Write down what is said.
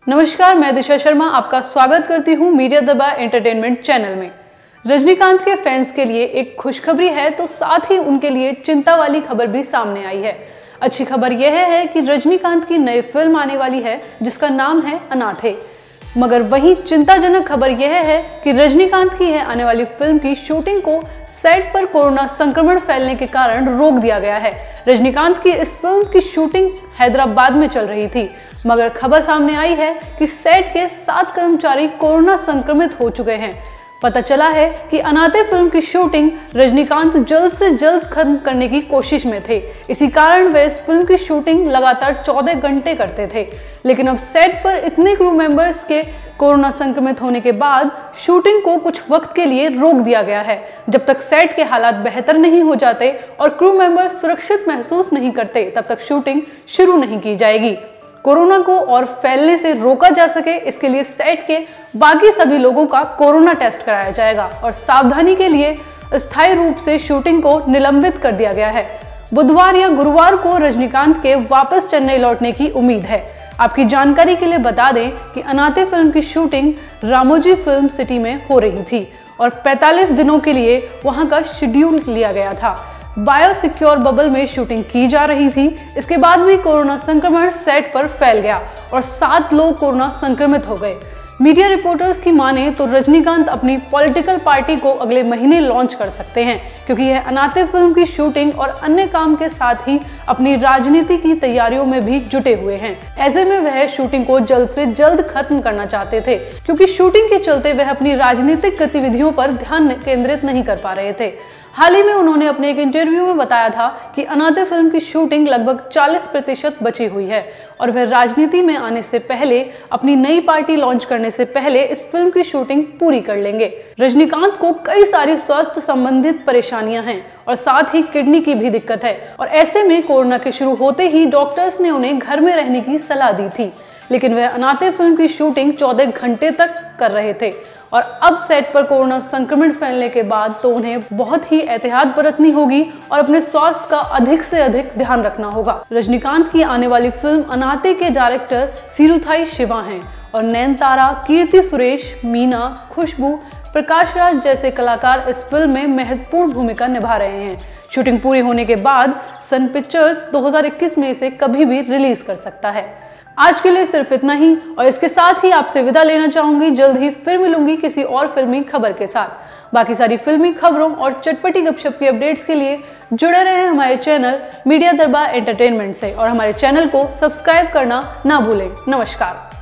नमस्कार, मैं दिशा शर्मा आपका स्वागत करती हूँ मीडिया दरबार एंटरटेनमेंट चैनल में। रजनीकांत के फैंस के लिए एक खुशखबरी है तो साथ ही उनके लिए चिंता वाली खबर भी सामने आई है। अच्छी खबर यह है कि रजनीकांत की नई फिल्म आने वाली है जिसका नाम है अनाथे। मगर वहीं चिंताजनक खबर यह है कि रजनीकांत की है आने वाली फिल्म की शूटिंग को सेट पर कोरोना संक्रमण फैलने के कारण रोक दिया गया है। रजनीकांत की इस फिल्म की शूटिंग हैदराबाद में चल रही थी, मगर खबर सामने आई है कि सेट के 7 कर्मचारी कोरोना संक्रमित हो चुके हैं। पता चला है कि अनाथे फिल्म की शूटिंग रजनीकांत जल्द से जल्द खत्म करने की कोशिश में थे। इसी कारण वे इस फिल्म की शूटिंग लगातार 14 घंटे करते थे, लेकिन अब सेट पर इतने क्रू मेंबर्स के कोरोना संक्रमित होने के बाद शूटिंग को कुछ वक्त के लिए रोक दिया गया है। जब तक सेट के हालात बेहतर नहीं हो जाते और क्रू मेंबर्स सुरक्षित महसूस नहीं करते, तब तक शूटिंग शुरू नहीं की जाएगी। कोरोना को और फैलने से रोका जा सके, इसके लिए सेट के बाकी सभी लोगों का कोरोना टेस्ट कराया जाएगा और सावधानी के लिए अस्थायी रूप से शूटिंग को निलंबित कर दिया गया है। बुधवार या गुरुवार को रजनीकांत के वापस चेन्नई लौटने की उम्मीद है। आपकी जानकारी के लिए बता दें कि अनाथे फिल्म की शूटिंग रामोजी फिल्म सिटी में हो रही थी और 45 दिनों के लिए वहां का शेड्यूल लिया गया था। बायोसिक्योर बबल में शूटिंग की जा रही थी। इसके बाद भी कोरोना संक्रमण सेट पर फैल गया और 7 लोग कोरोना संक्रमित हो गए। मीडिया रिपोर्टर्स की माने तो रजनीकांत अपनी पॉलिटिकल पार्टी को अगले महीने लॉन्च कर सकते हैं, क्योंकि यह अनाथे फिल्म की शूटिंग और अन्य काम के साथ ही अपनी राजनीति की तैयारियों में भी जुटे हुए हैं। ऐसे में वह शूटिंग को जल्द से जल्द खत्म करना चाहते थे, क्योंकि शूटिंग के चलते वह अपनी राजनीतिक गतिविधियों पर ध्यान केंद्रित नहीं कर पा रहे थे। हाल ही में उन्होंने अपने एक इंटरव्यू में बताया था कि अनाथे फिल्म की शूटिंग लगभग 40% बची हुई है और वह राजनीति में आने से पहले, अपनी नई पार्टी लॉन्च करने से पहले इस फिल्म की शूटिंग पूरी कर लेंगे। रजनीकांत को कई सारी स्वास्थ्य संबंधित परेशानियां हैं और साथ ही किडनी की भी दिक्कत है और ऐसे में कोरोना के शुरू होते ही डॉक्टर्स ने उन्हें घर में रहने की सलाह दी थी, लेकिन वह अनाथे फिल्म की शूटिंग 14 घंटे तक कर रहे थे और अब सेट पर कोरोना संक्रमण फैलने के बाद तो उन्हें बहुत ही एहतियात बरतनी होगी और अपने स्वास्थ्य का अधिक से अधिक ध्यान रखना होगा। रजनीकांत की आने वाली फिल्म अनाथे के डायरेक्टर सिरुथाई शिवा हैं और नयनतारा, कीर्ति सुरेश, मीना, खुशबू, प्रकाश राज जैसे कलाकार इस फिल्म में महत्वपूर्ण भूमिका निभा रहे हैं। शूटिंग पूरी होने के बाद सन पिक्चर्स 2021 में इसे कभी भी रिलीज कर सकता है। आज के लिए सिर्फ इतना ही और इसके साथ ही आपसे विदा लेना चाहूंगी। जल्द ही फिर मिलूंगी किसी और फिल्मी खबर के साथ। बाकी सारी फिल्मी खबरों और चटपटी गपशप की अपडेट्स के लिए जुड़े रहें हमारे चैनल मीडिया दरबार एंटरटेनमेंट से और हमारे चैनल को सब्सक्राइब करना ना भूलें। नमस्कार।